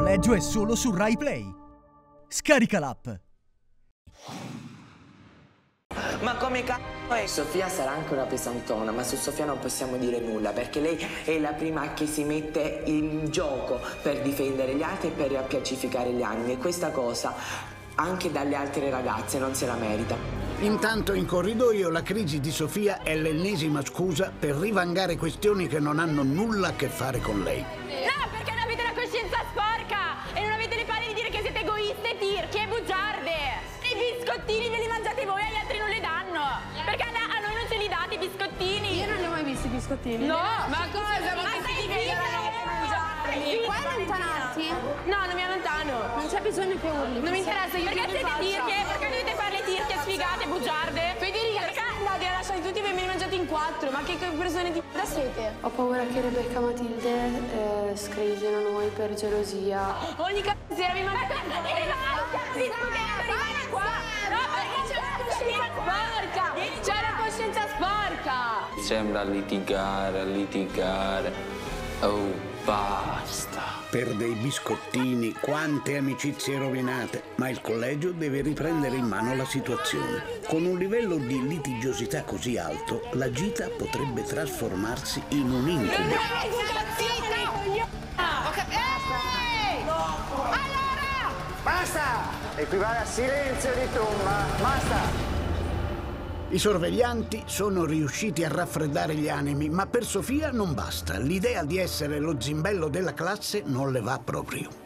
collegio è solo su Rai Play. Scarica l'app. Ma come c***o è? Sofia sarà anche una pesantona, ma su Sofia non possiamo dire nulla, perché lei è la prima che si mette in gioco per difendere gli altri e per riappacificare gli animi, e questa cosa anche dalle altre ragazze non se la merita. Intanto in corridoio la crisi di Sofia è l'ennesima scusa per rivangare questioni che non hanno nulla a che fare con lei. No, perché non avete la coscienza sporca e non avete le palle di dire che siete egoiste, tirchi e bugiarde. I biscottini ve li mangiate voi, agli altri non le danno. Perché a noi non ce li date i biscottini. Io non li ho mai visti i biscottini. No, ma cosa? Ma sei qua allontanarti? No, non mi allontano. Non c'è bisogno che urli. Non mi interessa, perché siete tirche? Perché dovete fare le tirche sfigate, bugiarde? Federica, perché andate a lasciare tutti e ve li mangiate in 4? Ma che persone di p***a siete? Ho paura che Rebecca Matilde scrisino noi per gelosia. Ogni sera vi mangiate rimane qua! No, perché c'è la coscienza sporca! C'è la coscienza sporca! Sembra litigare. Oh, basta. Per dei biscottini, quante amicizie rovinate, ma il collegio deve riprendere in mano la situazione. Con un livello di litigiosità così alto, la gita potrebbe trasformarsi in un incubo. Basta! Equivale a silenzio di tomba. Basta! I sorveglianti sono riusciti a raffreddare gli animi, ma per Sofia non basta. L'idea di essere lo zimbello della classe non le va proprio.